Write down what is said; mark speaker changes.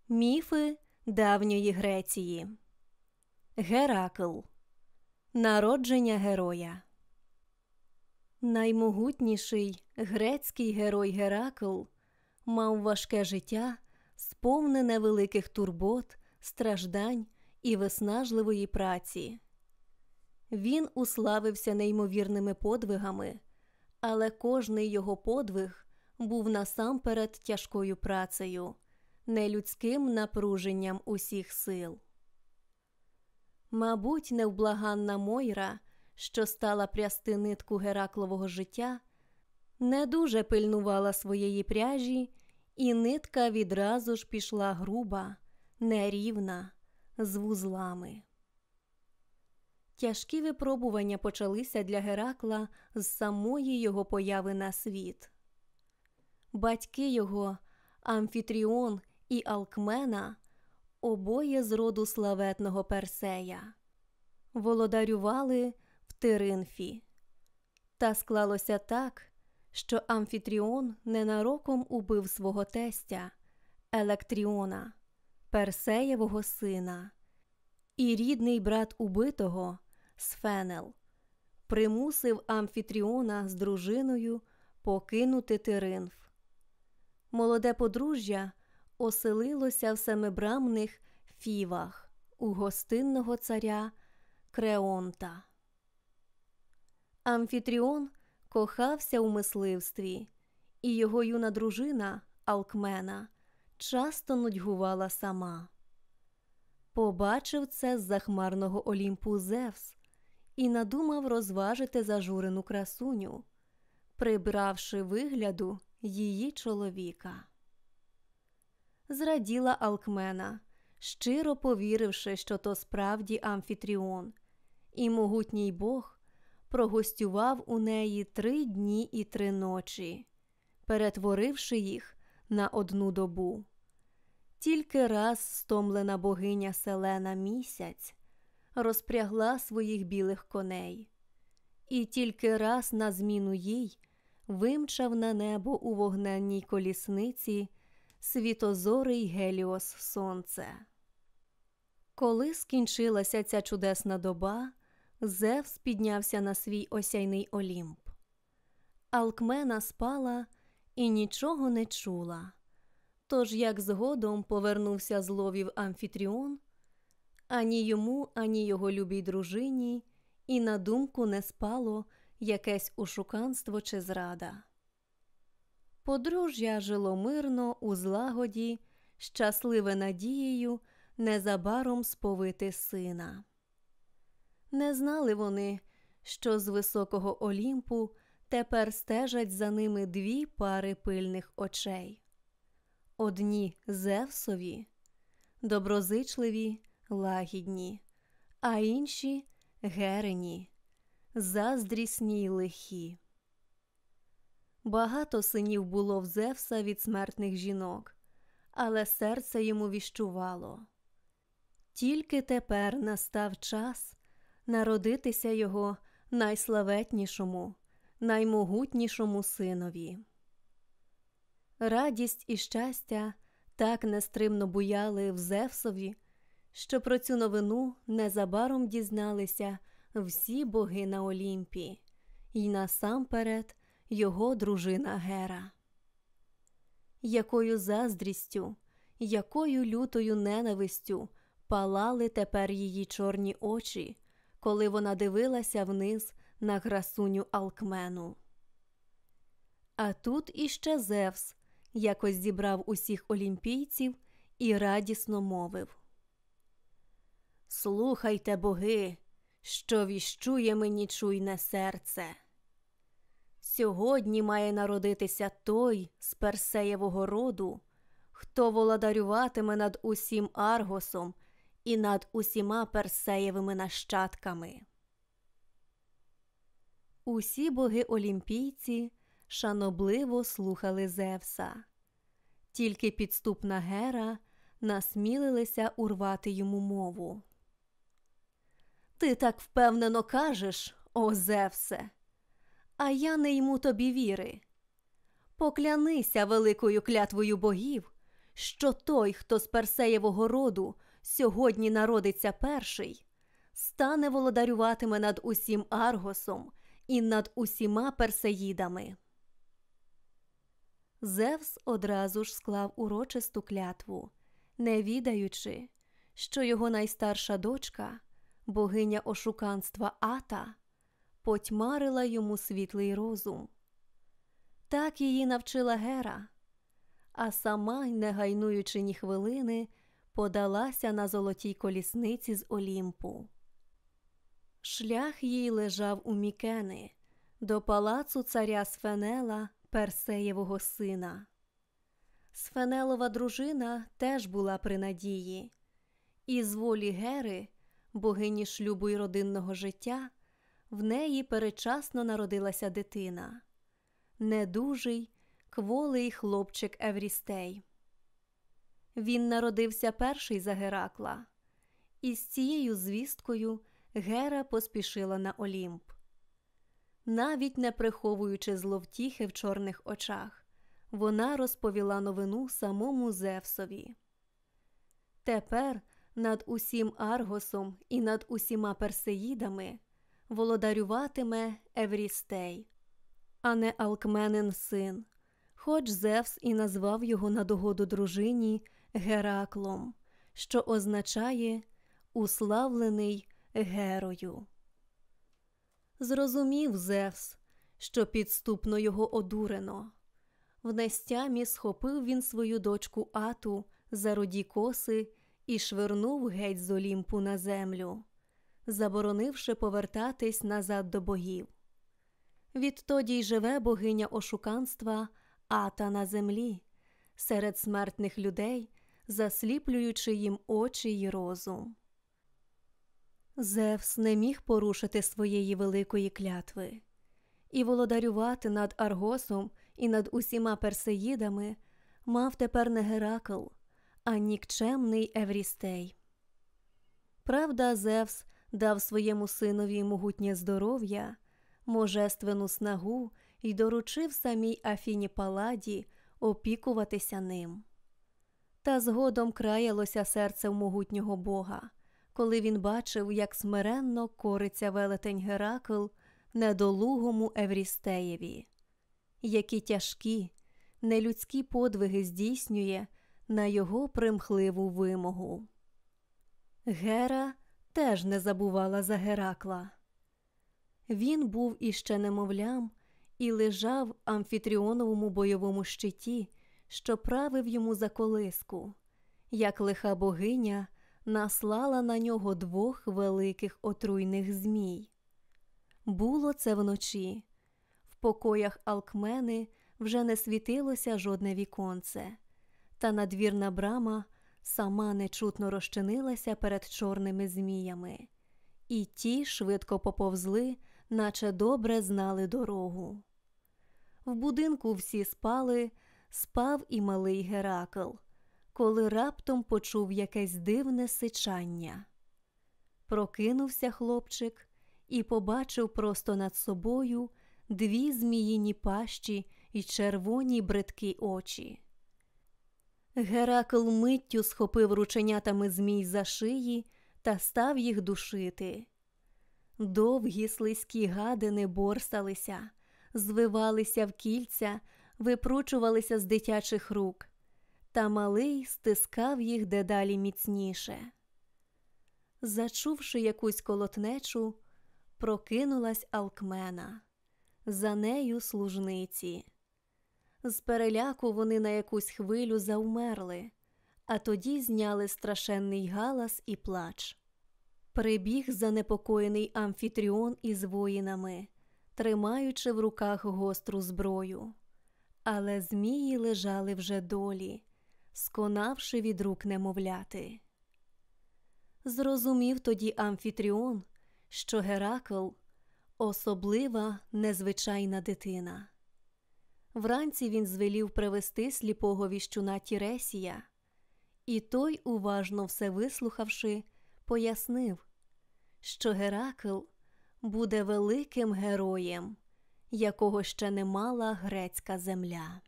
Speaker 1: Міфи давньої Греції. Геракл. Народження героя. Наймогутніший грецький герой Геракл мав важке життя, сповнене великих турбот, страждань і виснажливої праці. Він уславився неймовірними подвигами, але кожний його подвиг був насамперед тяжкою працею, нелюдським напруженням усіх сил. Мабуть, невблаганна Мойра, що стала прясти нитку Гераклового життя, не дуже пильнувала своєї пряжі, і нитка відразу ж пішла груба, нерівна, з вузлами. Тяжкі випробування почалися для Геракла з самої його появи на світ. Батьки його, Амфітріон і Алкмена, обоє з роду славетного Персея, володарювали в Тиринфі. Та склалося так, що Амфітріон ненароком убив свого тестя Електріона, Персеєвого сина, і рідний брат убитого, Сфенел, примусив Амфітріона з дружиною покинути Тиринф. Молоде подружжя оселилося в семибрамних Фівах у гостинного царя Креонта. Амфітріон кохався у мисливстві, і його юна дружина Алкмена часто нудьгувала сама. Побачив це з-за хмарного Олімпу Зевс і надумав розважити зажурену красуню, прибравши вигляду її чоловіка. Зраділа Алкмена, щиро повіривши, що то справді Амфітріон, і могутній Бог прогостював у неї 3 дні і 3 ночі, перетворивши їх на 1 добу. Тільки раз стомлена богиня Селена Місяць розпрягла своїх білих коней, і тільки раз на зміну їй вимчав на небо у вогненній колісниці світозорий Геліос Сонце. Коли скінчилася ця чудесна доба, Зевс піднявся на свій осяйний Олімп. Алкмена спала і нічого не чула. Тож, як згодом повернувся з ловів Амфітріон, ані йому, ані його любій дружині і на думку не спало якесь ошуканство чи зрада. Подружжя жило мирно, у злагоді, щасливе надією незабаром сповити сина. Не знали вони, що з високого Олімпу тепер стежать за ними 2 пари пильних очей. Одні Зевсові, доброзичливі, лагідні, а інші Герині, заздрісні й лихі. Багато синів було в Зевса від смертних жінок, але серце йому віщувало. Тільки тепер настав час народитися його найславетнішому, наймогутнішому синові. Радість і щастя так нестримно буяли в Зевсові, що про цю новину незабаром дізналися всі боги на Олімпі, і насамперед його дружина Гера. Якою заздрістю, якою лютою ненавистю палали тепер її чорні очі, коли вона дивилася вниз на красуню Алкмену. А тут іще Зевс якось зібрав усіх олімпійців і радісно мовив: «Слухайте, боги, що віщує мені чуйне серце. Сьогодні має народитися той з Персеєвого роду, хто володарюватиме над усім Аргосом і над усіма Персеєвими нащадками». Усі боги-олімпійці шанобливо слухали Зевса. Тільки підступна Гера насмілилися урвати йому мову. «Ти так впевнено кажеш, о Зевсе, а я не йму тобі віри. Поклянися великою клятвою богів, що той, хто з Персеєвого роду сьогодні народиться перший, стане володарюватиме над усім Аргосом і над усіма персеїдами. Зевс одразу ж склав урочисту клятву, не відаючи, що його найстарша дочка, богиня ошуканства Ата, потьмарила йому світлий розум. Так її навчила Гера, а сама, не гайнуючи ні хвилини, подалася на золотій колісниці з Олімпу. Шлях їй лежав у Мікени, до палацу царя Сфенела, Персеєвого сина. Сфенелова дружина теж була при надії, і з волі Гери, богині шлюбу й родинного життя, в неї передчасно народилася дитина – недужий, кволий хлопчик Еврістей. Він народився перший за Геракла, і з цією звісткою Гера поспішила на Олімп. Навіть не приховуючи зловтіхи в чорних очах, вона розповіла новину самому Зевсові. Тепер над усім Аргосом і над усіма персеїдами володарюватиме Еврістей, а не Алкменин син, хоч Зевс і назвав його на догоду дружині Гераклом, що означає «уславлений Герою». Зрозумів Зевс, що підступно його одурено. В нестямі схопив він свою дочку Ату за руді коси і швирнув геть з Олімпу на землю, заборонивши повертатись назад до богів. Відтоді й живе богиня ошуканства Ата на землі, серед смертних людей, засліплюючи їм очі й розум. Зевс не міг порушити своєї великої клятви, і володарювати над Аргосом і над усіма персеїдами мав тепер не Геракл, а нікчемний Еврістей. Правда, Зевс дав своєму синові могутнє здоров'я, можественну снагу й доручив самій Афіні Палладі опікуватися ним. Та згодом краялося серце могутнього бога, коли він бачив, як смиренно кориться велетень Геракл недолугому Еврістеєві, які тяжкі, нелюдські подвиги здійснює на його примхливу вимогу. Гера теж не забувала за Геракла. Він був іще немовлям і лежав в Амфітріоновому бойовому щиті, що правив йому за колиску, як лиха богиня наслала на нього двох великих отруйних змій. Було це вночі. В покоях Алкмени вже не світилося жодне віконце, та надвірна брама сама нечутно розчинилася перед чорними зміями, і ті швидко поповзли, наче добре знали дорогу. В будинку всі спали, спав і малий Геракл, коли раптом почув якесь дивне сичання. Прокинувся хлопчик і побачив просто над собою дві зміїні пащі й червоні бридкі очі. Геракл миттю схопив рученятами змій за шиї та став їх душити. Довгі слизькі гадини борсалися, звивалися в кільця, випручувалися з дитячих рук, та малий стискав їх дедалі міцніше. Зачувши якусь колотнечу, прокинулась Алкмена. За нею служниці. З переляку вони на якусь хвилю завмерли, а тоді зняли страшенний галас і плач. Прибіг занепокоєний Амфітріон із воїнами, тримаючи в руках гостру зброю. Але змії лежали вже долі, сконавши від рук немовляти. Зрозумів тоді Амфітріон, що Геракл – особлива, незвичайна дитина. Вранці він звелів привести сліпого віщуна Тіресія, і той, уважно все вислухавши, пояснив, що Геракл буде великим героєм, якого ще не мала грецька земля.